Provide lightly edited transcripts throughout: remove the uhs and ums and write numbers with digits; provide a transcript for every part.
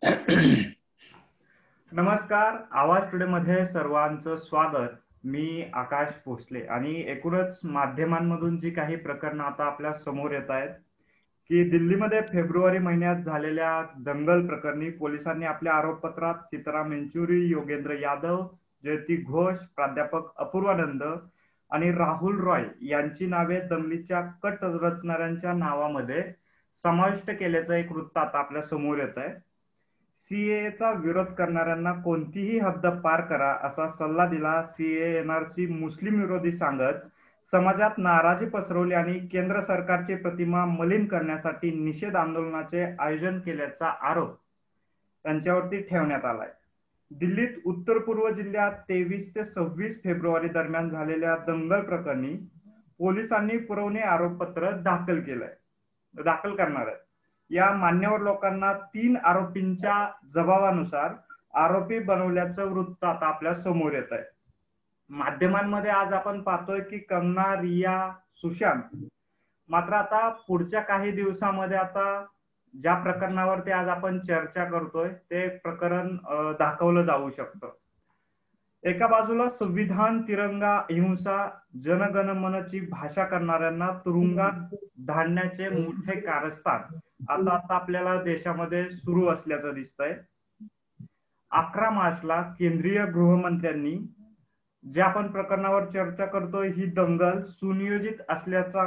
नमस्कार, आवाज टुडे मध्ये सर्वांचं स्वागत. मी आकाश भोसले आणि एकूणच माध्यमांमधून जी काही प्रकरणं आता आपल्या समोर येत आहेत की दिल्लीमध्ये फेब्रुवारी महिन्यात झालेल्या दंगल प्रकरणी पोलिसांनी आपल्या आरोपपत्रात सीताराम येचुरी, योगेंद्र यादव, जयती घोष, प्राध्यापक अपूर्वानंद आणि राहुल रॉय यांची नावे दंगलीच्या कट रचणाऱ्यांच्या नावामध्ये समाविष्ट केल्याचं एक वृत्त आता आपल्या समोर येत आहे. सीएचा विरोध करणाऱ्यांना कोणतीही हद्द पार करा असा सल्ला दिला सीए एनआरसी मुस्लिम विरोधी सांगत समाजात नाराजी पसरवली आणि केंद्र सरकारची प्रतिमा मलिन करण्यासाठी निषेध आंदोलनाचे आयोजन केल्याचा आरोप त्यांच्यावरती ठेवण्यात आलाय. दिल्लीत उत्तर पूर्व जिल्ह्यात 23 ते 26 फेब्रुवारी दरम्यान झालेल्या दंगल प्रकरणी पोलिसांनी पुरवणी आरोपपत्र दाखल करणार आहेत. या मान्यवर लोकांना 3 आरोपींच्या जबाबानुसार आरोपी बनवल्याचं वृत्त आता आपल्या समोर येत आहे. माध्यमांमध्ये आज आपण पाहतोय की कंगना, रिया, सुशांत मात्र आता पुढच्या काही दिवसामध्ये आता ज्या प्रकरणावरती आज आपण चर्चा करतोय ते प्रकरण दाखवलं जाऊ शकतं. एका बाजूला संविधान, तिरंगा, अहिंसा, जनगणमनची भाषा करणाऱ्यांना तुरुंगात धाडण्याचे मोठे कारस्थान आता आपल्याला देशामध्ये सुरू असल्याचं दिसतंय. 11 मार्चला केंद्रीय गृहमंत्र्यांनी ज्या आपण प्रकरणावर चर्चा करतोय ही दंगल सुनियोजित असल्याचा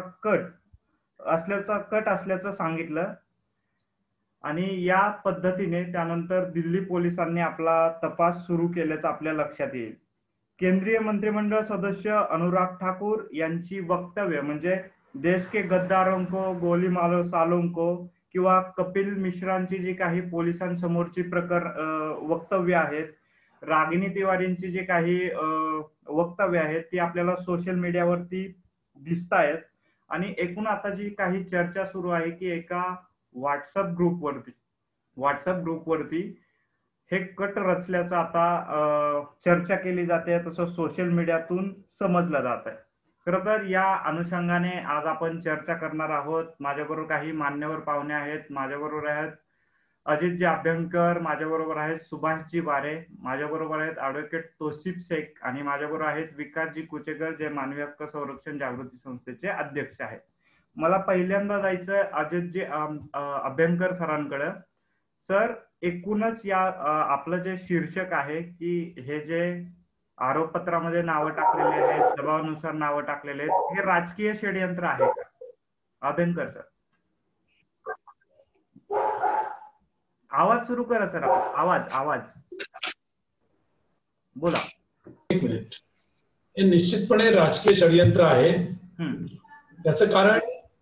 कट असल्याचं सांगितलं आणि या पद्धतीने त्यानंतर दिल्ली पोलिसांनी आपला तपास सुरू केल्याचं आपल्या लक्षात येईल. केंद्रीय मंत्रिमंडळ सदस्य अनुराग ठाकूर यांची वक्तव्य म्हणजे देश के गद्दारों को गोली मारो सालों को किंवा कपिल मिश्रांची जी काही पोलिसांसमोरची वक्तव्य आहेत, रागिनी तिवारींची जी काही वक्तव्य आहेत ती आपल्याला सोशल मीडियावरती दिसतायत आणि एकूण आता जी काही चर्चा सुरू आहे की एका व्हॉट्सअप ग्रुपवरती हे कट रचल्याचं आता चर्चा केली जाते, तसं सोशल मीडियातून समजलं जात आहे. खरं तर या अनुषंगाने आज आपण चर्चा करणार आहोत. माझ्याबरोबर काही मान्यवर पाहुणे आहेत. माझ्याबरोबर आहेत अजितजी अभ्यंकर, माझ्याबरोबर आहेत सुभाषजी बारे, माझ्याबरोबर आहेत ॲडव्होकेट तौसिफ शेख आणि माझ्याबरोबर आहेत विकासजी कुचेकर जे मानवी हक्क संरक्षण जागृती संस्थेचे अध्यक्ष आहेत. मला पहिल्यांदा जायचं अजितजी अभ्यंकर सरांकडे. सर, एकूणच या आपलं जे शीर्षक आहे की हे जे आरोपपत्रामध्ये नावं टाकलेले आहेत, दबावानुसार नावं टाकलेले आहेत, हे राजकीय षडयंत्र आहे का? अभ्यंकर सर, आवाज सुरू करा सर. आवाज बोला. एक मिनिट. हे निश्चितपणे राजकीय षडयंत्र आहे. त्याचं कारण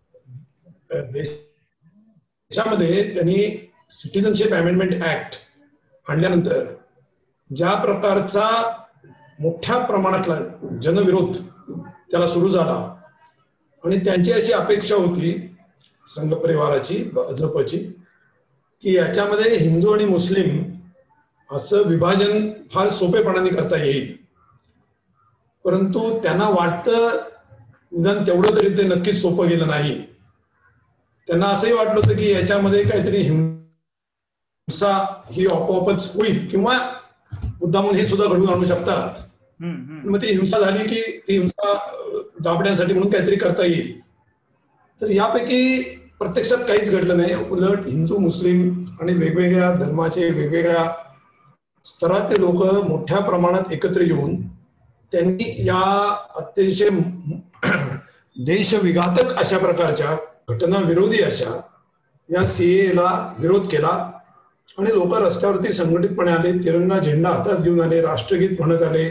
देशामध्ये त्यांनी सिटिझनशिप अमेंडमेंट ऍक्ट आणल्यानंतर ज्या प्रकारचा मोठ्या प्रमाणातला जनविरोध त्याला सुरू झाला आणि त्यांची अशी अपेक्षा होती संघ परिवाराची, भाजपची, की याच्यामध्ये हिंदू आणि मुस्लिम असं विभाजन फार सोपेपणाने करता येईल. परंतु त्यांना वाटतं निदान तेवढं तरी ते नक्कीच सोपं गेलं नाही. त्यांना असंही वाटलं होतं की याच्यामध्ये काहीतरी हिंसा ही आपोआपच होईल किंवा मुद्दामून हे सुद्धा घडवून आणू शकतात. मग ती हिंसा झाली की ती हिंसा दाबण्यासाठी म्हणून काहीतरी करता येईल. तर यापैकी प्रत्यक्षात काहीच घडलं नाही. उलट हिंदू, मुस्लिम आणि वेगवेगळ्या धर्माचे, वेगवेगळ्या स्तरातले लोक मोठ्या प्रमाणात एकत्र येऊन त्यांनी या अतिशय देशविघातक अशा प्रकारच्या घटना विरोधी अशा या सीएला विरोध केला आणि लोक रस्त्यावरती संघटितपणे आले, तिरंगा झेंडा हातात घेऊन आले, राष्ट्रगीत म्हणत आले,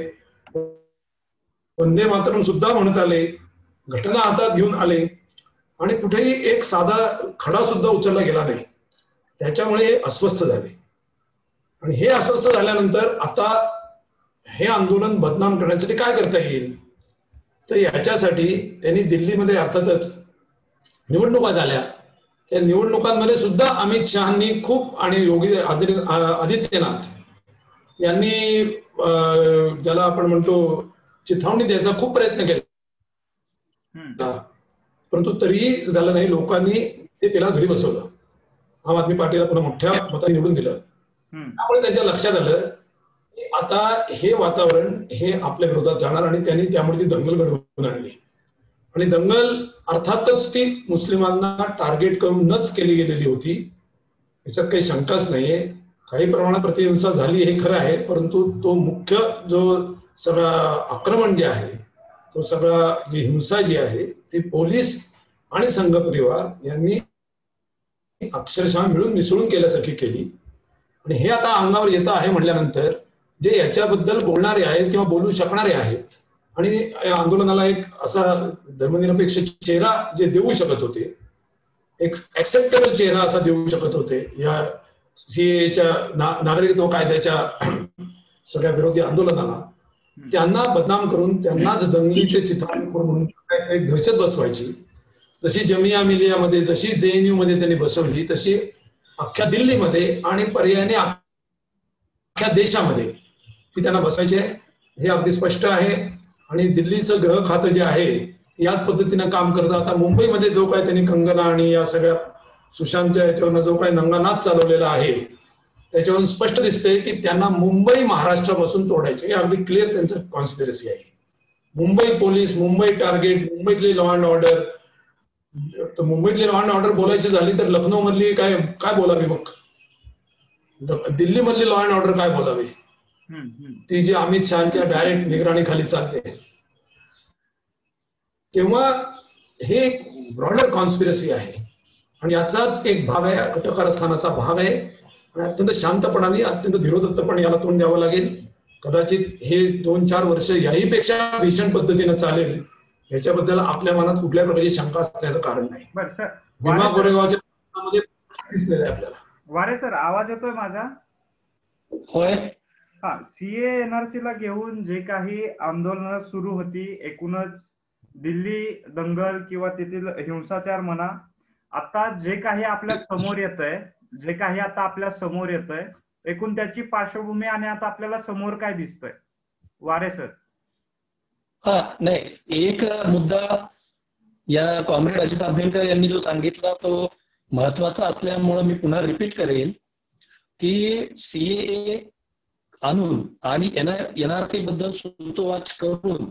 वंदे मातरम सुद्धा म्हणत आले, घटना हातात घेऊन आले आणि कुठेही एक साधा खडा सुद्धा उचलला गेला नाही. त्याच्यामुळे अस्वस्थ झाले आणि हे अस्वस्थ झाल्यानंतर आता हे आंदोलन बदनाम करण्यासाठी काय करता येईल, तर याच्यासाठी त्यांनी दिल्लीमध्ये अर्थातच निवडणुका झाल्या. त्या निवडणुकांमध्ये सुद्धा अमित शहानी खूप आणि योगी आदित्यनाथ यांनी ज्याला आपण म्हणतो चिथावणी द्यायचा खूप प्रयत्न केला, परंतु तरीही झालं नाही. लोकांनी ते त्याला घरी बसवलं. आम आदमी पार्टीला पुन्हा मोठ्या मताने निवडून दिलं त्यामुळे त्यांच्या लक्षात आलं की आता हे वातावरण हे आपल्या विरोधात जाणार आणि त्यांनी त्यामुळे ती दंगल घडवून आणली. आणि दंगल अर्थातच ती मुस्लिमांना टार्गेट करूनच केली गेलेली होती, याच्यात काही शंकाच नाहीये. काही प्रमाणात प्रतिहिंसा झाली हे खरं आहे, परंतु तो मुख्य जो सगळा आक्रमण जे आहे, तो सगळा जी हिंसा जी आहे ती पोलीस आणि संघ परिवार यांनी अक्षरशः मिळून मिसळून केल्यासारखी केली. आणि हे आता अंगावर येतं आहे म्हटल्यानंतर जे याच्याबद्दल बोलणारे आहेत किंवा बोलू शकणारे आहेत आणि या आंदोलनाला एक असा धर्मनिरपेक्ष चेहरा जे देऊ शकत होते, एक ऍक्सेप्टेबल चेहरा असा देऊ शकत होते या सीएच्या नागरिकत्व कायद्याच्या सगळ्या विरोधी आंदोलनाला, त्यांना बदनाम करून त्यांनाच दंगलीचे चित्र म्हणून एक दहशत बसवायची. जशी जमिया मिलियामध्ये, जशी जेएनयू मध्ये त्यांनी बसवली, तशी अख्ख्या दिल्लीमध्ये आणि पर्यायाने अख्ख्या देशामध्ये ती त्यांना बसायची आहे, हे अगदी स्पष्ट आहे. आणि दिल्लीचं गृह खातं जे आहे याच पद्धतीनं काम करतं. आता मुंबईमध्ये जो काय त्यांनी कंगना आणि या सगळ्या सुशांतच्या याच्यावरनं जो काही नंगानाच चालवलेला आहे त्याच्यावरून स्पष्ट दिसतंय की त्यांना मुंबई महाराष्ट्रापासून तोडायचे, हे अगदी क्लिअर त्यांचं कॉन्स्पिरसी आहे. मुंबई पोलीस, मुंबई टार्गेट, मुंबईतली लॉ अँड ऑर्डर. तर मुंबईतली लॉ अँड ऑर्डर बोलायची झाली तर लखनौ मधली काय काय बोलावी, मग दिल्ली मधली लॉ अँड ऑर्डर काय बोलावी, ती जी अमित शहाच्या डायरेक्ट निगराणीखाली चालते. तेव्हा हे एक ब्रॉडर कॉन्स्पिरसी आहे आणि याचाच एक भाग आहे, कटकारस्थानाचा भाग आहे. आणि अत्यंत शांतपणाने, अत्यंत धीरोदत्तपणे याला तोंड द्यावं लागेल. कदाचित हे 2-4 वर्ष याही पेक्षा भीषण पद्धतीनं चालेल, याच्याबद्दल आपल्या मनात कुठल्या प्रकारची शंका असण्याचं कारण नाही. भीमा कोरेगावच्या मध्ये दिसलेलं आहे आपल्याला. वारे सर, आवाज येतोय माझा? होय. हा, सीए एनआरसी ला घेऊन जे काही आंदोलन सुरू होती, एकूणच दिल्ली दंगल किंवा तेथील हिंसाचार म्हणा, आता जे काही आपल्या समोर येतंय, जे काही आता आपल्या समोर येतंय, एकूण त्याची पार्श्वभूमी आणि आता आपल्याला समोर काय दिसतंय, वारे सर? हा, नाही, एक मुद्दा या कॉम्रेड अजित अभ्यंकर यांनी जो सांगितला तो महत्वाचा असल्यामुळे मी पुन्हा रिपीट करेल की सीएए आणून आणि एनआरसी बद्दल सूतोवाच करून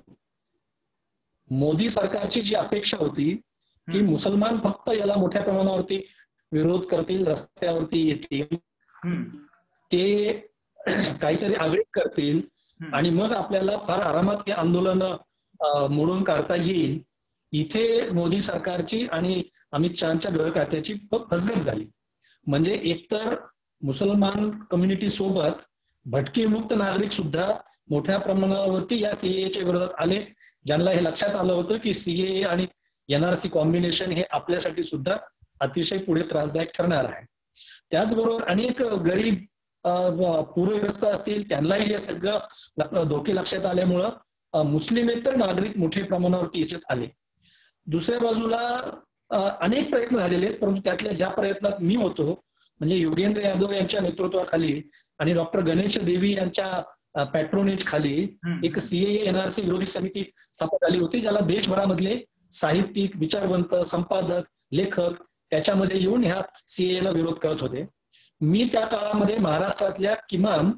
मोदी सरकारची जी अपेक्षा होती की मुसलमान फक्त याला मोठ्या प्रमाणावरती विरोध करतील, रस्त्यावरती येतील, ते काहीतरी आगळीक करतील आणि मग आपल्याला फार आरामात हे आंदोलन मोडून काढता येईल, इथे मोदी सरकारची आणि अमित शहाच्या गृह खात्याची फसगत झाली. म्हणजे एकतर मुसलमान कम्युनिटी सोबत भटकीमुक्त नागरिक सुद्धा मोठ्या प्रमाणावरती या सीएच्या विरोधात आले, ज्यांना हे लक्षात आलं होतं की सीएए आणि एनआरसी कॉम्बिनेशन हे आपल्यासाठी सुद्धा अतिशय पुढे त्रासदायक ठरणार आहे. त्याचबरोबर अनेक गरीब पूरग्रस्त असतील, त्यांनाही हे सगळं धोके लक्षात आल्यामुळं मुस्लिमेतर नागरिक मोठ्या प्रमाणावरती याच्यात आले. दुसऱ्या बाजूला अनेक प्रयत्न झालेले आहेत, परंतु त्यातल्या ज्या प्रयत्नात मी होतो, म्हणजे योगेंद्र यादव यांच्या नेतृत्वाखाली आणि डॉक्टर गणेश देवी यांच्या पॅट्रोनेज खाली एक सीएए एनआरसी विरोधी समिती स्थापन झाली होती, ज्याला देशभरामधले साहित्यिक, विचारवंत, संपादक, लेखक त्याच्यामध्ये येऊन ह्या सीएए ला विरोध करत होते. मी त्या काळामध्ये महाराष्ट्रातल्या किमान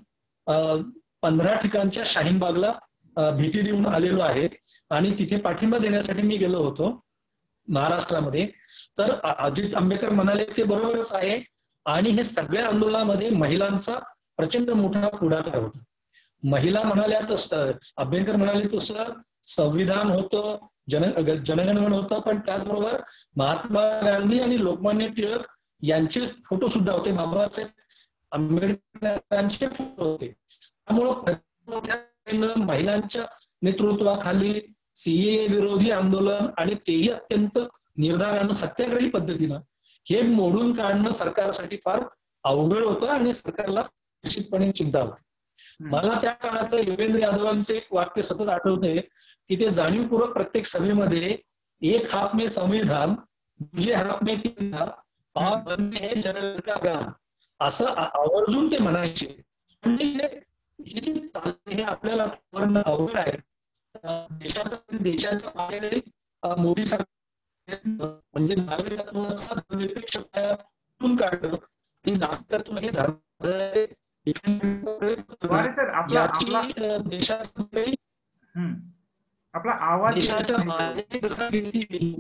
15 ठिकाणच्या शाहीनबागला भेटी देऊन आलेलो आहे आणि तिथे पाठिंबा देण्यासाठी मी गेलो होतो महाराष्ट्रामध्ये. तर अजित आंबेडकर म्हणाले ते बरोबरच आहे आणि हे सगळ्या आंदोलनामध्ये महिलांचा प्रचंड मोठा पुढाकार होता. महिला म्हणाल्या तसं, आंबेडकर म्हणाले तसं संविधान होतं, जनगणमन होतं, पण त्याचबरोबर महात्मा गांधी आणि लोकमान्य टिळक यांचे फोटो सुद्धा होते, बाबासाहेब आंबेडकरांचे फोटो होते. त्यामुळं महिलांच्या नेतृत्वाखाली सीएए विरोधी आंदोलन आणि तेही अत्यंत निर्धारानं सत्याग्रही पद्धतीनं हे मोडून काढणं सरकारसाठी फार अवघड होतं आणि सरकारला निश्चितपणे चिंता होती. मला त्या काळात योगेंद्र यादवांचे एक वाक्य सतत आठवते की ते जाणीवपूर्वक प्रत्येक सभेमध्ये एक हात में संविधान, दुसरे हात में तिरंगा, और बंदे है जनगण का गान, असं आवर्जून ते म्हणायचे. म्हणजे हे जे चाललंय हे आपल्याला करणं अवघड आहे. देशाच्या बाहेर मोदी सरकार म्हणजे नागरिकत्वाचा धर्मनिरपेक्ष काढणं आणि नागरिकत्व हे धर्म वारे सर आपला याची आपला देशात आपला आवाज येत देशाच्या नाहीये. बाहेर दखल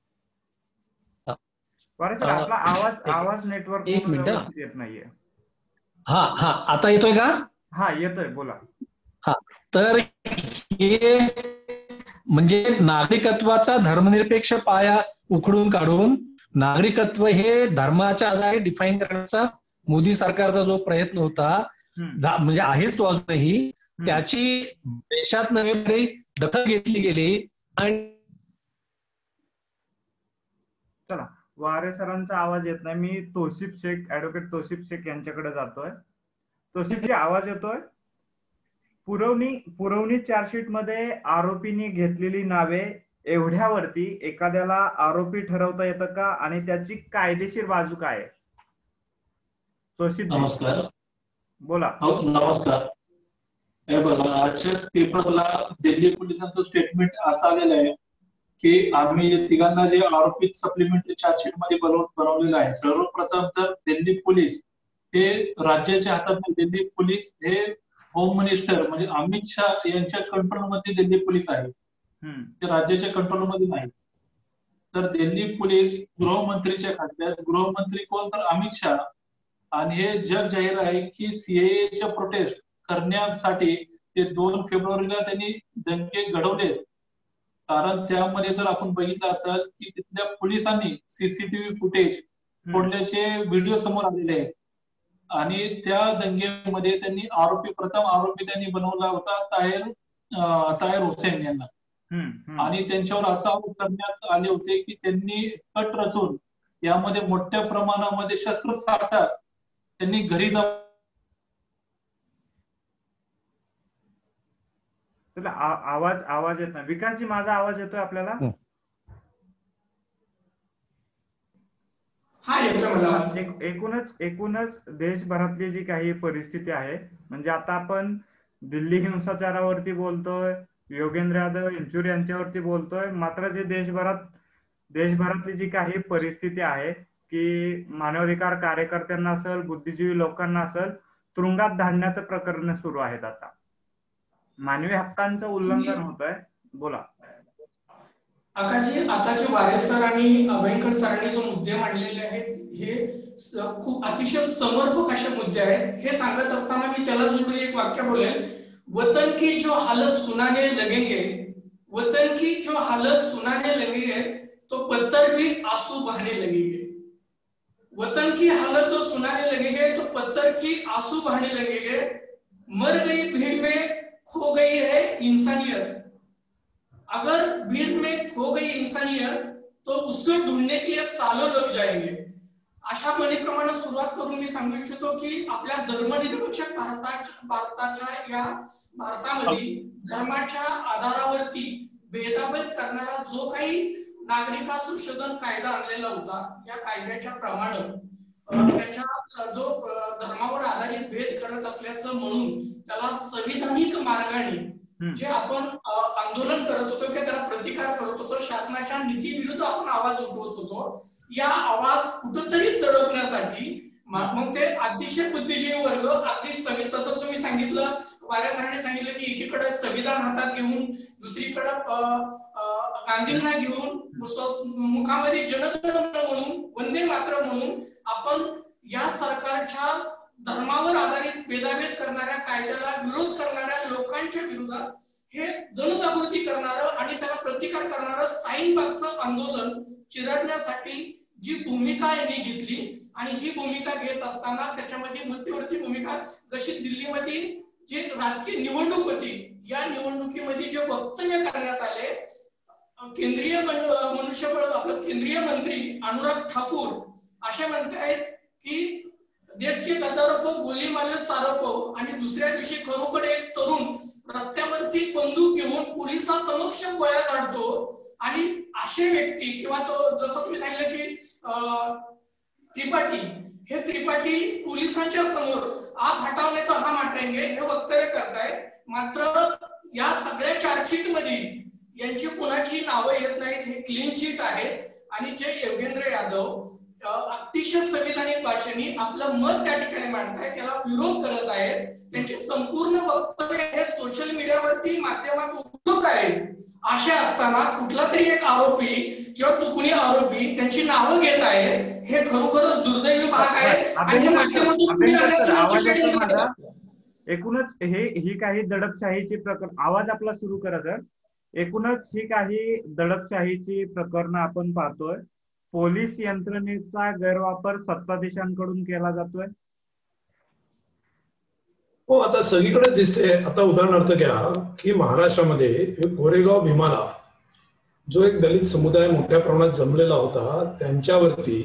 वारे सर आपला आवाज नेटवर्क एक म्हणून मिनिट. व्यवस्थित येत नाहीये. हा हा आता येतोय का? हा येतोय, बोला. हा तर हे म्हणजे नागरिकत्वाचा धर्मनिरपेक्ष पाया उखडून काढून नागरिकत्व हे धर्माच्या आधारे डिफाईन करण्याचा मोदी सरकारचा जो प्रयत्न होता म्हणजे आहेच तो अजूनही, त्याची देशात नव्हे दखल घेतली गेली. आणि चला, वारे सरांचा आवाज येत नाही. मी तौसिफ शेख, ऍडव्होकेट तौसिफ शेख यांच्याकडे जातोय. तौसिफजी आवाज येतोय? पुरवणी चार्जशीट मध्ये आरोपींनी घेतलेली नावे एवढ्यावरती एखाद्याला आरोपी ठरवता येतं का, आणि त्याची कायदेशीर बाजू काय आहे? तौसिफजी नमस्कार. बोला. नमस्कार. हे बघा, आजच्याच पेपरला दिल्ली पोलिसांचं स्टेटमेंट असं आलेलं आहे की आम्ही तिघांना जे आरोपित सप्लिमेंटरी चार्जशीट मध्ये बनवलेलं आहे. सर्वप्रथम तर दिल्ली पोलीस हे राज्याच्या हातात, दिल्ली पोलीस हे होम मिनिस्टर म्हणजे अमित शाह यांच्या कंट्रोलमध्ये दिल्ली पोलीस आहे, ते राज्याच्या कंट्रोलमध्ये नाही. तर दिल्ली पोलीस गृहमंत्रीच्या खात्यात, गृहमंत्री कोण तर अमित शाह, आणि हे जग जाहीर आहे की सीएएच्या प्रोटेस्ट करण्यासाठी ते 2 फेब्रुवारीला त्यांनी दंगे घडवले. कारण त्यामध्ये जर आपण बघितलं असेल की तिथल्या पोलिसांनी सीसीटीव्ही फुटेज फोडल्याचे व्हिडिओ समोर आलेले आहेत. आणि त्या दंगेमध्ये प्रथम आरोपी त्यांनी बनवला होता ताहेर हुसेन यांना. आणि त्यांच्यावर असा आरोप करण्यात आले होते की त्यांनी कट रचून यामध्ये मोठ्या प्रमाणामध्ये शस्त्रसाठा त्यांनी घरी जाऊन. आवाज येत नाही. विकासजी, माझा आवाज येतोय आपल्याला? हा येतोय मला. एकूणच देशभरातली जी काही परिस्थिती आहे, म्हणजे आता आपण दिल्ली हिंसाचारावरती बोलतोय, योगेंद्र यादव इंचूर यांच्यावरती बोलतोय, मात्र जे देशभरातली जी काही परिस्थिती आहे की मानवाधिकार कार्यकर्त्यांना असेल, बुद्धिजीवी लोकांना असेल, तुरुंगात धाडण्याचं प्रकरण सुरू आहेत. आता मानवी हक्कांचं उल्लंघन होत आहे. बोला आकाशजी. आता जे वारे सर आणि अभयंकर सरांनी जो मुद्दे मांडलेले आहेत हे खूप अतिशय समर्पक असे मुद्दे आहेत. हे सांगत असताना मी त्याला जोडून एक वाक्य बोलेल, वतन की जो हालत सुनाने लगेंगे, वतन की जो हालत सुनाने लगेंगे तो पत्थर भी आंसू बहाने लगेंगे. वतन की हालत जो सुनाने लगेंगे तो पत्थर की आंसू बहाने लगेंगे. मर गई भीड़ में खो गई है इंसानियत. अगर भीड़ में खो गई इंसानियत तो उसको ढूंढने के लिए सालों लग जाएंगे. अशा म्हणीप्रमाणे सुरुवात करून मी सांगू इच्छितो की आपल्या धर्मनिरपेक्ष भारतामध्ये धर्माच्या आधारावरती भेदाभेद करणारा जो काही नागरिक संशोधन कायदा आणलेला होता, या कायद्याच्या प्रमाणे त्याच्या जो धर्मावर आधारित भेद करत असल्याचं म्हणून त्याला संविधानिक मार्गाने जे आपण आंदोलन करत होतो किंवा त्याला प्रतिकार करत होतो, शासनाच्या नीती विरुद्ध आपण आवाज उठवत होतो, या आवाज कुठंतरी दडपण्यासाठी मग ते अतिशय बुद्धिजीवी वर्ग अगदी तसं तुम्ही सांगितलं, वाऱ्या सरांनी सांगितलं की एकीकडे संविधान हातात घेऊन दुसरीकडे गांधींना घेऊन मुखामध्ये जनगण म्हणून, वंदे मातरम म्हणून आपण या सरकारच्या धर्मावर आधारित भेदाभेद करणाऱ्या कायद्याला विरोध करणाऱ्या लोकांच्या विरोधात हे जनजागृती करणारं आणि त्याला प्रतिकार करणारं साईनबागचं आंदोलन चिरडण्यासाठी जी भूमिका यांनी घेतली, आणि ही भूमिका घेत असताना त्याच्यामध्ये मध्यवर्ती भूमिका, जशी दिल्लीमध्ये जी राजकीय निवडणूक होती, या निवडणुकीमध्ये जे वक्तव्य करण्यात आले, केंद्रीय मनुष्यबळ आपलं केंद्रीय मंत्री अनुराग ठाकूर असे म्हणत आहेत की देश के गद्दारों को गोली मारने सारों को, आणि दुसऱ्या दिवशी खरोखर एक तरुण रस्त्यावरती बंदूक घेऊन पोलिसांसमक्ष गोळ्या झाडतो, आणि असे व्यक्ती किंवा तो जसं तुम्ही सांगितलं की त्रिपाठी पोलिसांच्या समोर आप हटावणे तो हम हटाएंगे हे वक्तव्य करतायत. मात्र या सगळ्या चार्जशीट मध्ये यांची कुणाची नावं येत नाहीत, हे क्लीन शीट आहे. आणि जे योगेंद्र यादव अतिशय संविधानिक भाषेने आपलं मत त्या ठिकाणी मांडतायत, त्याला विरोध करत आहेत. त्यांची संपूर्ण वक्तव्य हे सोशल मीडियावरती माध्यमात उपलब्ध आहे. अशा असताना कुठला तरी एक आरोपी किंवा तुकणी आरोपी त्यांची नावं घेत आहे, हे खरोखरच दुर्दैवी भाग आहे. आणि एकूणच ही काही दडपशाहीची प्रकरण, आवाज आपला सुरू करा सर. एकूणच ही काही दडपशाहीची प्रकरणं आपण पाहतोय. पोलीस यंत्रणेचा गैरवापर सत्ताधीशांकडून केला जातोय. हो, आता सगळीकडेच दिसते. आता उदाहरणार्थ घ्या की महाराष्ट्रामध्ये कोरेगाव भीमाला जो एक दलित समुदाय मोठ्या प्रमाणात जमलेला होता, त्यांच्यावरती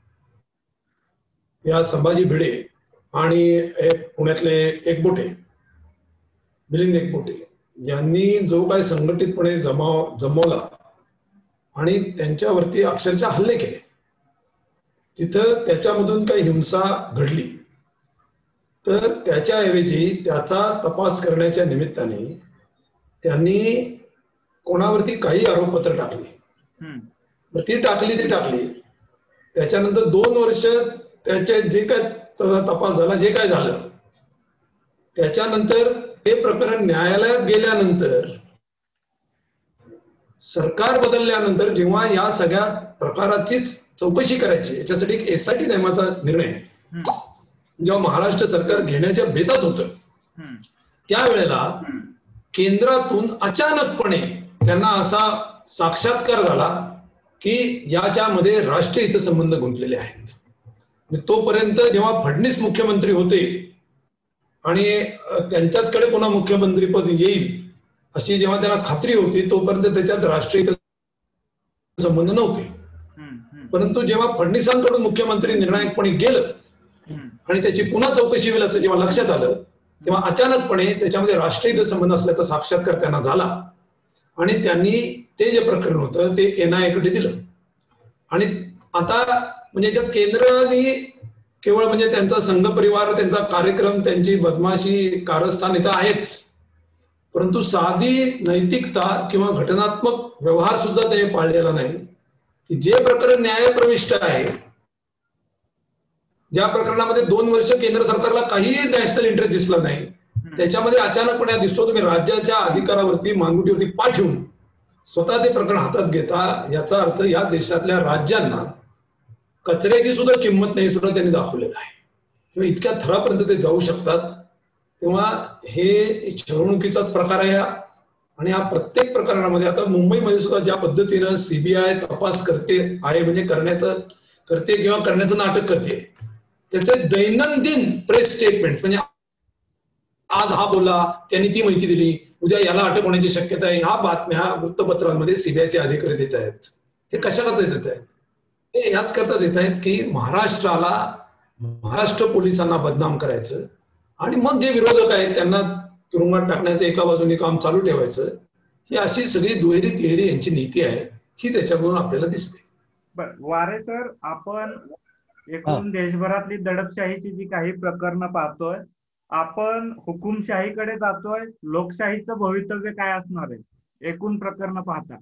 या संभाजी भिडे आणि पुण्यातले एकबोटे, मिलिंद एकबोटे यांनी जो काय संघटितपणे जमवला आणि त्यांच्यावरती अक्षरशः हल्ले केले, तिथं त्याच्यामधून काही हिंसा घडली, तर त्याच्याऐवजी त्याचा तपास करण्याच्या निमित्ताने त्यांनी कोणावरती काही आरोपपत्र टाकली. ती टाकली. त्याच्यानंतर 2 वर्ष त्याचे जे काय तपास झाला, जे काय झालं, त्याच्यानंतर ते प्रकरण न्यायालयात गेल्यानंतर, सरकार बदलल्यानंतर जेव्हा या सगळ्या प्रकाराचीच चौकशी करायची, याच्यासाठी एक SIT नेमण्याचा निर्णय जेव्हा महाराष्ट्र सरकार घेण्याच्या बेतात होतं, त्यावेळेला केंद्रातून अचानकपणे त्यांना असा साक्षात्कार झाला की याच्यामध्ये राष्ट्रीय हितसंबंध गुंतलेले आहेत. तोपर्यंत जेव्हा फडणवीस मुख्यमंत्री होते आणि त्यांच्याचकडे पुन्हा मुख्यमंत्रीपद येईल अशी जेव्हा त्यांना खात्री होती, तोपर्यंत त्याच्यात राष्ट्रीय संबंध नव्हते. परंतु जेव्हा फडणवीसांकडून मुख्यमंत्री निर्णायकपणे गेलं आणि त्याची पुन्हा चौकशी होईल असं जेव्हा लक्षात आलं, तेव्हा अचानकपणे त्याच्यामध्ये राष्ट्रीय संबंध असल्याचा साक्षात्कार त्यांना झाला आणि त्यांनी ते जे प्रकरण होतं ते NIA कडे दिलं. आणि आता म्हणजे याच्यात केंद्राने केवळ म्हणजे त्यांचा संघ परिवार, त्यांचा कार्यक्रम, त्यांची बदमाशी, कारस्थान इथं आहेच, परंतु साधी नैतिकता किंवा घटनात्मक व्यवहार सुद्धा ते पाळलेला नाही. की जे प्रकरण न्यायप्रविष्ट आहे, ज्या प्रकरणामध्ये 2 वर्ष केंद्र सरकारला काहीही नॅशनल इंटरेस्ट दिसला नाही, त्याच्यामध्ये अचानकपणे दिसतो तुम्ही राज्याच्या अधिकारावरती, मानगुटीवरती पाय ठेवून स्वतः ते प्रकरण हातात घेता. याचा अर्थ या देशातल्या राज्यांना कचऱ्याची सुद्धा किंमत नाही सुद्धा त्यांनी दाखवलेलं आहे किंवा इतक्या थरापर्यंत ते जाऊ शकतात. तेव्हा हे छळवणुकीचाच प्रकार आहे आणि हा प्रत्येक प्रकरणामध्ये आता मुंबईमध्ये सुद्धा ज्या पद्धतीनं CBI तपास करते आहे, म्हणजे करते किंवा करण्याचं नाटक करते, त्याचे दैनंदिन प्रेस स्टेटमेंट, म्हणजे आज हा बोलला, त्यांनी ती माहिती दिली, उद्या याला अटक होण्याची शक्यता आहे, ह्या बातम्या वृत्तपत्रांमध्ये CBIचे अधिकारी देत आहेत. हे कशा करता देत आहेत? हे याच करता देत आहेत की महाराष्ट्राला, महाराष्ट्र पोलिसांना बदनाम करायचं आणि मग जे विरोधक आहेत त्यांना तुरुंगात टाकण्याचं एका बाजूने काम चालू ठेवायचं. ही अशी सगळी दुहेरी तिहेरी यांची नीती आहे, हीच याच्याकडून आपल्याला दिसते. बरं वारे सर, आपण एकूण देशभरातली दडपशाहीची जी काही प्रकरणं पाहतोय, आपण हुकुमशाहीकडे जातोय. लोकशाहीचं भवितव्य काय असणार आहे एकूण प्रकरणं पाहता?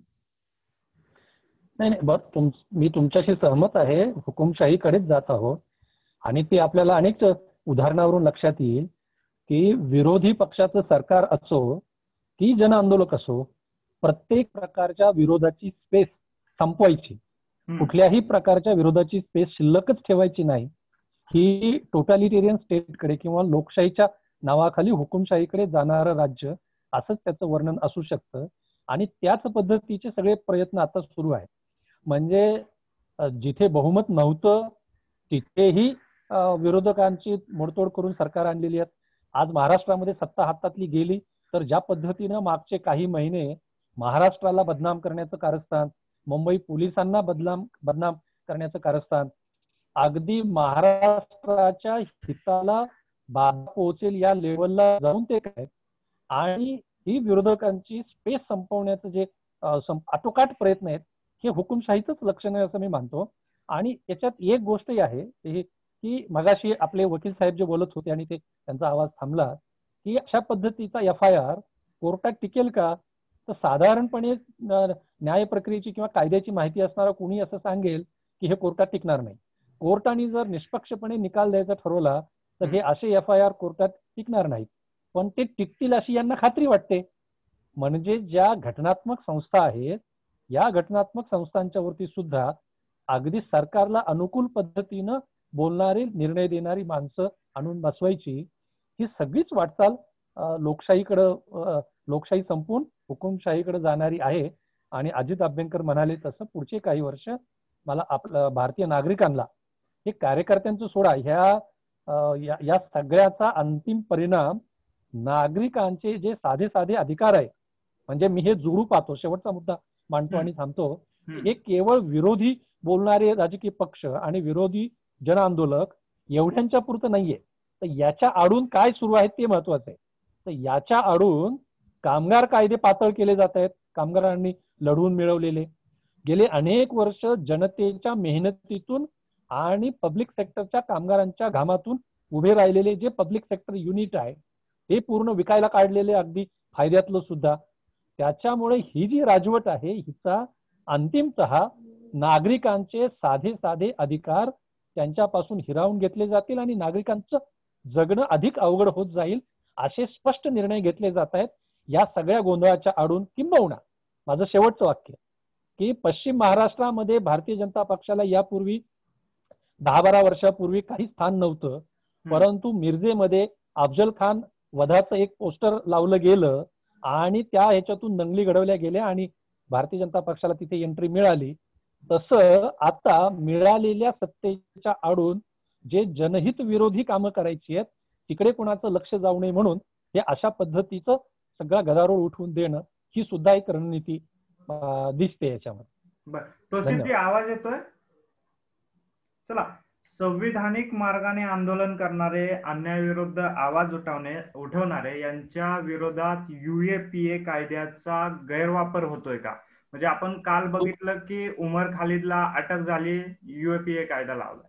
नाही, मी तुमच्याशी सहमत आहे. हुकुमशाहीकडेच जात आहोत आणि ते आपल्याला अनेक उदाहरणावरून लक्षात येईल की विरोधी पक्षाचं सरकार असो की जन आंदोलक असो, प्रत्येक प्रकारच्या विरोधाची स्पेस संपवायची, कुठल्याही प्रकारच्या विरोधाची स्पेस शिल्लकच ठेवायची नाही. ही टोटॅलिटेरियन स्टेटकडे किंवा लोकशाहीच्या नावाखाली हुकुमशाहीकडे जाणारं राज्य असंच त्याचं वर्णन असू शकतं. आणि त्याच पद्धतीचे सगळे प्रयत्न आता सुरू आहेत. म्हणजे जिथे बहुमत नव्हतं तिथेही विरोधकांची मोडतोड करून सरकार आणलेली आहेत. आज महाराष्ट्रामध्ये सत्ता हातातली गेली तर ज्या पद्धतीनं मागचे काही महिने महाराष्ट्राला बदनाम करण्याचं कारस्थान, मुंबई पोलिसांना बदनाम करण्याचं कारस्थान, अगदी महाराष्ट्राच्या हिताला बाधा पोहोचेल या लेवलला जाऊन ते काय, आणि ही विरोधकांची स्पेस संपवण्याचं जे आटोकाट प्रयत्न आहेत, हे हुकुमशाहीचंच लक्षण आहे असं मी मानतो. आणि याच्यात एक गोष्टही आहे की मगाशी आपले वकील साहेब जे बोलत होते आणि त्यांचा आवाज थांबला, की अशा पद्धतीचा FIR कोर्टात टिकेल का? तर साधारणपणे न्याय प्रक्रियेची किंवा कायद्याची माहिती असणारा कोणी असं सांगेल की हे कोर्टात टिकणार नाही. कोर्टाने जर निष्पक्षपणे निकाल द्यायचा ठरवला तर हे असे FIR कोर्टात टिकणार नाहीत, पण ते टिकतील अशी यांना खात्री वाटते. म्हणजे ज्या घटनात्मक संस्था आहेत या घटनात्मक संस्थांच्या वरती सुद्धा अगदी सरकारला अनुकूल पद्धतीनं बोलणारी, निर्णय देणारी माणसं आणून बसवायची, ही सगळीच वाटचाल लोकशाही संपून हुकुमशाहीकडे जाणारी आहे. आणि अजित अभ्यंकर म्हणाले तसं पुढचे काही वर्ष मला आपलं भारतीय नागरिकांना, हे कार्यकर्त्यांचं सोडा, या सगळ्याचा अंतिम परिणाम नागरिकांचे जे साधे साधे अधिकार आहे, म्हणजे मी हे जोडू पाहतो, शेवटचा मुद्दा मांडतो आणि थांबतो, हे केवळ विरोधी बोलणारे राजकीय पक्ष आणि विरोधी जन आंदोलक एवढ्यांच्या पुरतं नाहीये, तर याच्या आडून काय सुरू आहे ते महत्वाचं आहे. तर याच्या आडून कामगार कायदे पातळ केले जात आहेत, कामगारांनी लढवून मिळवलेले, गेले अनेक वर्ष जनतेच्या मेहनतीतून आणि पब्लिक सेक्टरच्या कामगारांच्या घामातून उभे राहिलेले जे पब्लिक सेक्टर युनिट आहे ते पूर्ण विकायला काढलेले, अगदी फायद्यातलं सुद्धा. त्याच्यामुळे ही जी राजवट आहे हिचा अंतिमतः नागरिकांचे साधे साधे अधिकार त्यांच्यापासून हिरावून घेतले जातील आणि नागरिकांचं जगणं अधिक अवघड होत जाईल, असे स्पष्ट निर्णय घेतले जात आहेत. या सगळ्या गोंधळाच्या आडून किंबहुना माझं शेवटचं वाक्य की पश्चिम महाराष्ट्रामध्ये भारतीय जनता पक्षाला यापूर्वी 10-12 वर्षापूर्वी काही स्थान नव्हतं, परंतु मिरजेमध्ये अफजल खान वधाचं एक पोस्टर लावलं गेलं आणि त्या ह्याच्यातून दंगली घडवल्या गेल्या आणि भारतीय जनता पक्षाला तिथे एंट्री मिळाली. तसं आता मिळालेल्या सत्तेच्या आडून जे जनहित विरोधी कामं करायची आहेत तिकडे कोणाचं लक्ष जाऊ नये म्हणून हे अशा पद्धतीचं सगळा गदारोळ उठवून देणं, ही सुद्धा एक रणनीती दिसते याच्यामध्ये. तोशिबजी आवाज येतोय? चला, संविधानिक मार्गाने आंदोलन करणारे, अन्यायाविरुद्ध आवाज उठवणारे यांच्या विरोधात UAPA कायद्याचा गैरवापर होतोय का? म्हणजे आपण काल बघितलं की उमर खालिदला अटक झाली, UAPA कायदा लावला.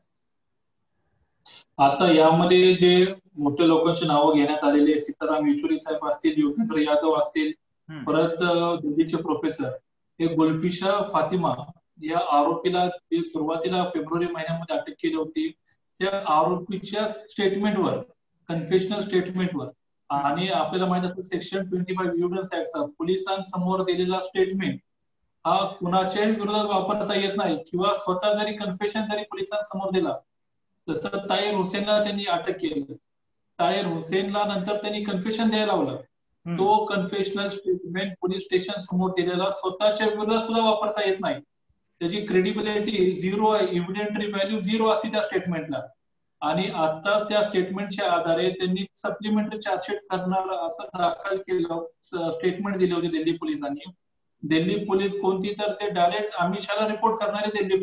आता यामध्ये जे मोठ्या लोकांची नावं घेण्यात आलेली, सीताराम येचुरी साहेब असतील, योगेंद्र यादव असतील, परत दिल्लीचे प्रोफेसर, हे गुलफिशा फातिमा या आरोपीला सुरुवातीला फेब्रुवारी महिन्यामध्ये अटक केली होती. त्या आरोपीच्या स्टेटमेंटवर, कन्फेशनल स्टेटमेंटवर, आणि आपल्याला माहित असतं सेक्शन 25 एव्हिडन्स ऍक्टचा पोलिसांसमोर दिलेला स्टेटमेंट हा कुणाच्याही विरोधात वापरता येत नाही, किंवा स्वतः जरी कन्फेशन जरी पोलिसांसमोर दिला. तसं ताहिर हुसेनला त्यांनी अटक केली. ताहिर हुसेनला नंतर त्यांनी कन्फेशन द्यायला लावलं. तो कन्फेशनल स्टेटमेंट पोलीस स्टेशन समोर दिलेला स्वतःच्या विरोधात सुद्धा वापरता येत नाही. त्याची क्रेडिबिलिटी झिरो आहे, इव्हिडेंटरी व्हॅल्यू झिरो असते त्या स्टेटमेंटला. आणि आता त्या स्टेटमेंटच्या आधारे त्यांनी सप्लिमेंटरी चार्जशीट करणार असं दाखल केलं, स्टेटमेंट दिले होते दिल्ली पोलिसांनी. दिल्ली पोलीस कोणती, तर ते डायरेक्ट अमित शहाला रिपोर्ट करणारे दिल्ली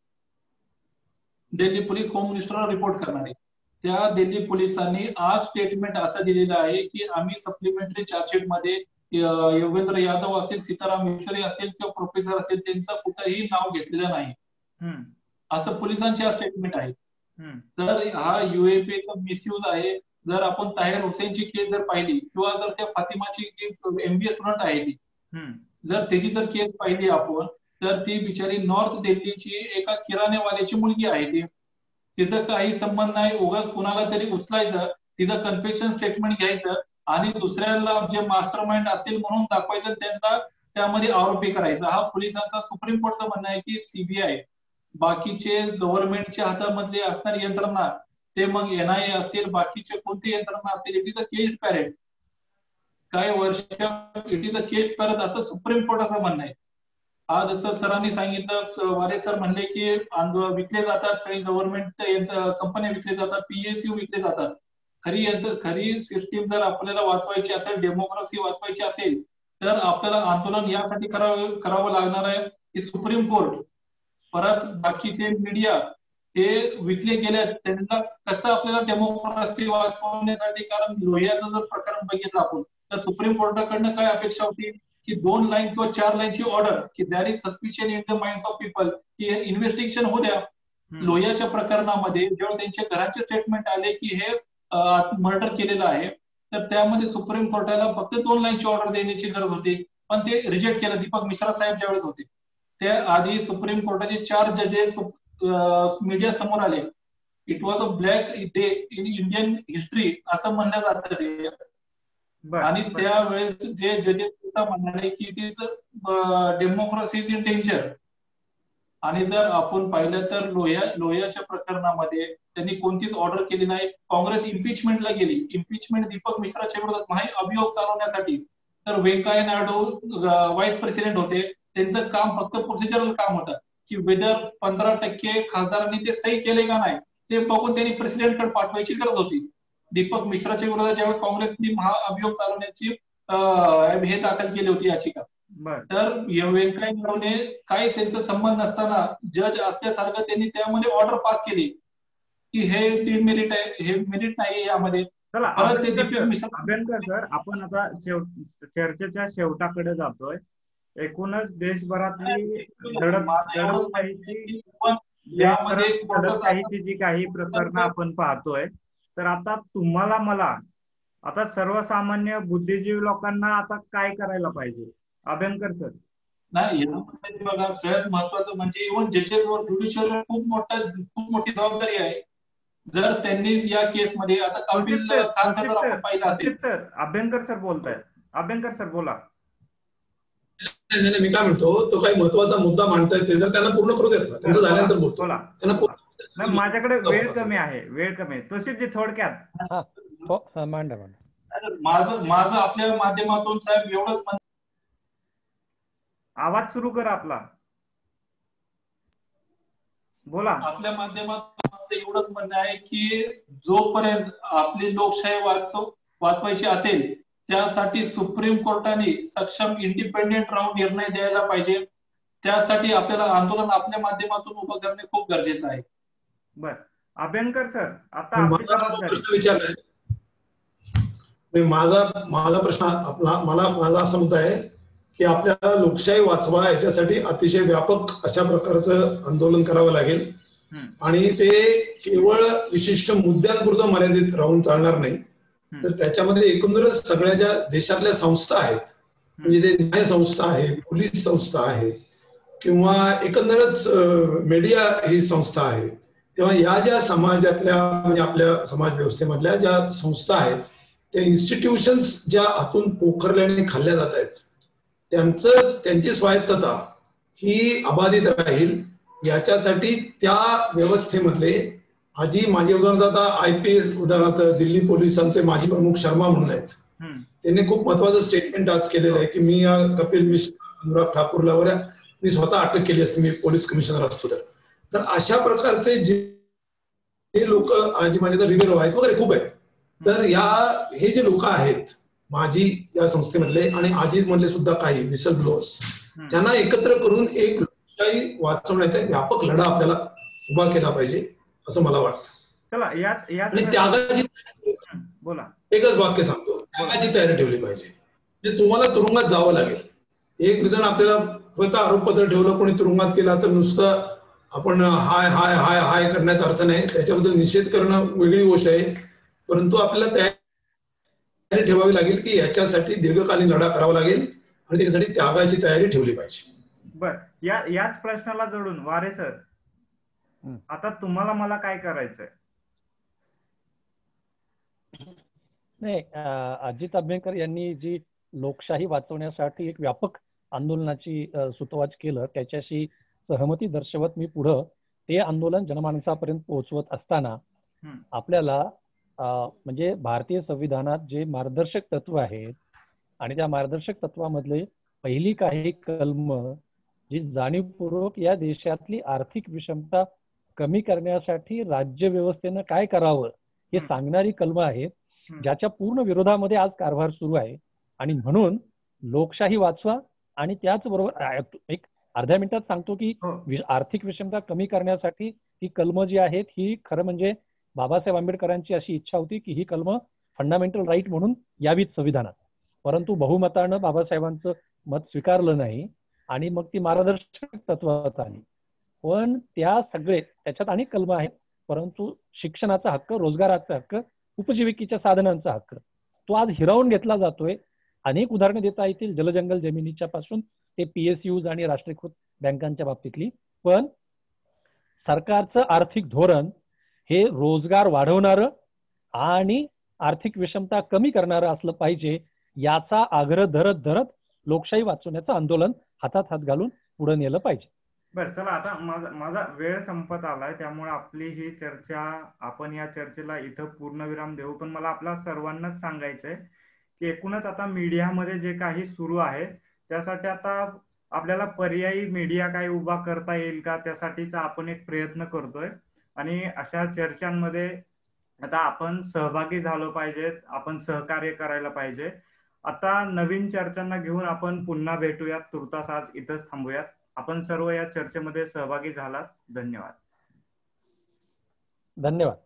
पोलीस होम मिनिस्टरला रिपोर्ट करणारे. त्या दिल्ली पोलिसांनी आज स्टेटमेंट असं दिलेलं आहे की आम्ही सप्लिमेंटरी चार्जशीट मध्ये योगेंद्र यादव असतील, सीताराम येचुरी असतील किंवा प्रोफेसर असतील त्यांचं कुठेही नाव घेतलेलं नाही, असं पोलिसांचे स्टेटमेंट आहे. तर हा UAPAचा मिसयूज आहे. जर आपण ताहिर हुसेनची केस जर पाहिली, किंवा जर त्या फातिमाची MBA स्टुडंट आहे ती, जर त्याची जर केस पाहिली आपण, तर ती बिचारी नॉर्थ दिल्लीची एका किराणेवाल्याची मुलगी आहे. ती, तिचा काही संबंध नाही. उगाच कुणाला तरी उचलायचं, तिचं कन्फेशन स्टेटमेंट घ्यायचं आणि दुसऱ्याला जे मास्टर माइंड असतील म्हणून दाखवायचं, त्यांना त्यामध्ये आरोपी करायचा. हा पोलिसांचा, सुप्रीम कोर्टचं म्हणणं आहे की CBI, बाकीचे गव्हर्नमेंटच्या हातामधले असणारी यंत्रणा, ते मग NIA असतील, बाकीचे कोणती यंत्रणा असतील, it is a caged parrot. काही वर्ष it is a caged parrot असं सुप्रीम कोर्टाचं म्हणणं आहे. आज जसं सरांनी सांगितलं, वारे सर म्हणले की विकले जातात, काही गव्हर्नमेंट कंपन्या विकले जातात, PSU विकले जातात. खरी सिस्टीम जर आपल्याला वाचवायची असेल, डेमोक्रेसी वाचवायची असेल, तर आपल्याला आंदोलन यासाठी करावं लागणार आहे की सुप्रीम कोर्ट, परत बाकीचे मीडिया हे विकले गेले, त्यांना कसं आपल्याला डेमोक्रेसी वाचवण्यासाठी. कारण लोहियाचं जर प्रकरण बघितलं आपण, तर सुप्रीम कोर्टाकडनं काय अपेक्षा होती की 2 लाईन किंवा 4 लाईनची ऑर्डर, की there is suspicion in the minds of people, की इन्व्हेस्टिगेशन होऊ द्या. लोहियाच्या प्रकरणामध्ये जेव्हा त्यांच्या घराचे स्टेटमेंट आले की हे मर्डर केलेलं आहे, तर त्यामध्ये सुप्रीम कोर्टाला फक्त 2 लाईनची ऑर्डर देण्याची गरज होती, पण ते रिजेक्ट केलं. दीपक मिश्रा साहेब ज्यावेळेस होते, त्या आधी सुप्रीम कोर्टाचे 4 जजेस मीडिया समोर आले. It was a black day in Indian history असं म्हणलं जातं ते. आणि त्यावेळेस जे जजेस म्हणाले की it is democracy is in danger. आणि जर आपण पाहिलं तर लोहियाच्या प्रकरणामध्ये त्यांनी कोणतीच ऑर्डर केली नाही. काँग्रेस इम्पिचमेंटला गेली. इम्पिचमेंट दीपक मिश्राच्या विरोधात महाअभियोग चालवण्यासाठी. तर व्यंकय्या नायडू व्हाईस प्रेसिडेंट होते. त्यांचं काम फक्त प्रोसिजरल काम होतं की वेदर 15% खासदारांनी ते सही केले का नाही ते बघून त्यांनी प्रेसिडेंटकडे पाठवायची गरज होती. दीपक मिश्राच्या विरोधात ज्यावेळेस काँग्रेसने महाअभियोग चालवण्याची हे दाखल केली होती याचिका. तर व्यंकय्या नायडूने काही त्यांचा संबंध नसताना जज असल्यासारखं त्यांनी त्यामध्ये ऑर्डर पास केली की हे डिमेरिट आहे, हे मेरिट नाही यामध्ये. परत ते दीपक मिश्रा. अभ्यंकर सर, आपण आता चर्चेच्या शेवटाकडे जातोय. एकूणच देशभरातली दडपशाहीची जी काही प्रकरणं आपण पाहतोय, तर आता तुम्हाला मला आता सर्वसामान्य बुद्धिजीवी लोकांना आता काय करायला पाहिजे अभ्यंकर सर? नाही, बघा सगळ्यात महत्वाचं म्हणजे इव्हन जजेसवर ज्युडिशियलवर खूप मोठी जबाबदारी आहे. जर त्यांनी या केसमध्ये आता कपिल खानचा जर आपण पाहिला असेल. सर अभ्यंकर सर बोलतायत. अभ्यंकर सर बोला. नाही, मी काय म्हणतो, तो काही महत्वाचा मुद्दा मांडताय ते जर त्यांना पूर्ण करू देत ना, त्यांचं झाल्यानंतर बोलतो. त्यांना माझ्याकडे वेळ कमी आहे. तशीच थोडक्यात मांडा. माझं आपल्या माध्यमातून साहेब एवढंच आवाज सुरू करा आपला. बोला. आपल्या माध्यमातून एवढंच म्हणणं आहे की जोपर्यंत आपली लोकशाही वाचवायची असेल त्यासाठी सुप्रीम कोर्टाने सक्षम इंडिपेंडेंट राहून निर्णय द्यायला पाहिजे. त्यासाठी आपल्याला आंदोलन आपल्या माध्यमातून उभं करणे खूप गरजेचं आहे. बर अभ्यंकर सर, आता प्रश्न विचारलाय माझा प्रश्न माझा असा मुद्दा आहे की आपल्याला लोकशाही वाचवा याच्यासाठी अतिशय व्यापक अशा प्रकारचं आंदोलन करावं लागेल आणि ते केवळ विशिष्ट मुद्द्यांपुरतं मर्यादित राहून चालणार नाही. तर त्याच्यामध्ये एकंदरच सगळ्या ज्या देशातल्या संस्था आहेत, म्हणजे ते न्याय संस्था आहे, पोलीस संस्था आहे किंवा एकंदरच मीडिया ही संस्था आहे, तेव्हा या ज्या समाजातल्या म्हणजे आपल्या समाज व्यवस्थेमधल्या ज्या संस्था आहेत त्या इन्स्टिट्यूशन्स ज्या आतून पोखरल्याने खाल्ल्या जात आहेत त्यांची स्वायत्तता ही अबाधित राहील याच्यासाठी त्या व्यवस्थेमधले माझे उदाहरणार्थ आता IPS उदाहरणार्थ दिल्ली पोलिसांचे माजी प्रमुख शर्मा म्हणून आहेत. त्यांनी खूप महत्वाचं स्टेटमेंट आज केलेलं आहे की मी या कपिल मिश्रा, अनुराग ठाकूरला मी स्वतः अटक केली असते मी पोलीस कमिशनर असतो तर अशा प्रकारचे जे लोक आज माझे रिव्हेरो आहेत वगैरे खूप आहेत. तर हे जे लोक आहेत माझी या संस्थेमधले आणि अजित मधले सुद्धा काही विसल ब्लोअर्स त्यांना एकत्र करून एक लोकशाही वाचवण्याचा व्यापक लढा आपल्याला उभा केला पाहिजे असं मला वाटतं. चला आणि त्यागाची बोला एकच वाक्य सांगतो, त्यागाची तयारी ठेवली पाहिजे. म्हणजे तुम्हाला तुरुंगात जावं लागेल. एक जण आपल्याला फक्त आरोपपत्र ठेवलं कोणी तुरुंगात केला तर नुसतं आपण हाय हाय हाय हाय करण्याचा अर्थ नाही. त्याच्याबद्दल निषेध करणं वेगळी गोष्ट आहे, परंतु आपल्याला तयारी ठेवावी लागेल की याच्यासाठी दीर्घकालीन लढा करावा लागेल आणि त्याच्यासाठी त्यागाची तयारी ठेवली पाहिजे. बर याच प्रश्नाला जोडून वारे सर, आता तुम्हाला मला काय करायचंय? नाही, अजित अभ्यंकर यांनी जी लोकशाही वाचवण्यासाठी एक व्यापक आंदोलनाची सुतवाच केलं त्याच्याशी सहमती दर्शवत मी पुढं ते आंदोलन जनमानसापर्यंत पोहोचवत असताना आपल्याला म्हणजे भारतीय संविधानात जे मार्गदर्शक तत्व आहेत आणि त्या मार्गदर्शक तत्वामधले पहिली काही कलम जी जाणीवपूर्वक या देशातली आर्थिक विषमता कमी करण्यासाठी राज्य व्यवस्थेनं काय करावं हे सांगणारी कलम आहेत, ज्याच्या पूर्ण विरोधामध्ये आज कारभार सुरू आहे. आणि म्हणून लोकशाही वाचवा आणि त्याचबरोबर एक अर्ध्या मिनिटात सांगतो की आर्थिक विषमता कमी करण्यासाठी ही कलम जी आहेत ही खरं म्हणजे बाबासाहेब आंबेडकरांची अशी इच्छा होती की ही कलम फंडामेंटल राईट म्हणून यावीत संविधानात, परंतु बहुमतानं बाबासाहेबांचं मत स्वीकारलं नाही आणि मग ती मार्गदर्शक तत्वात आली. पण त्याच्यात अनेक कलम आहेत, परंतु शिक्षणाचा हक्क, रोजगाराचा हक्क, उपजीविकेच्या साधनांचा हक्क तो आज हिरावून घेतला जातोय. अनेक उदाहरणं देता येतील जलजंगल जमिनीच्या पासून ते PSUs आणि राष्ट्रीयकृत बँकांच्या बाबतीतली. पण सरकारचं आर्थिक धोरण हे रोजगार वाढवणारं आणि आर्थिक विषमता कमी करणारं असलं पाहिजे, याचा आग्रह धरत धरत लोकशाही वाचवण्याचं आंदोलन हातात हात घालून पुढे नेलं पाहिजे. बरं, चला आता माझा वेळ संपत आलाय, त्यामुळे आपली ही चर्चा, आपण या चर्चेला इथं पूर्णविराम देऊ. पण मला आपल्या सर्वांनाच सांगायचंय की एकूणच आता मीडियामध्ये जे काही सुरू आहे त्यासाठी आता आपल्याला पर्यायी मीडिया काही उभा करता येईल का, त्यासाठीचा आपण एक प्रयत्न करतोय. आणि अशा चर्चांमध्ये आता आपण सहभागी झालो पाहिजेत, आपण सहकार्य करायला पाहिजे. आता नवीन चर्चांना घेऊन आपण पुन्हा भेटूयात. तुर्तास आज इथंच थांबूयात. आपण सर्व या चर्चेमध्ये सहभागी झालात. धन्यवाद. धन्यवाद.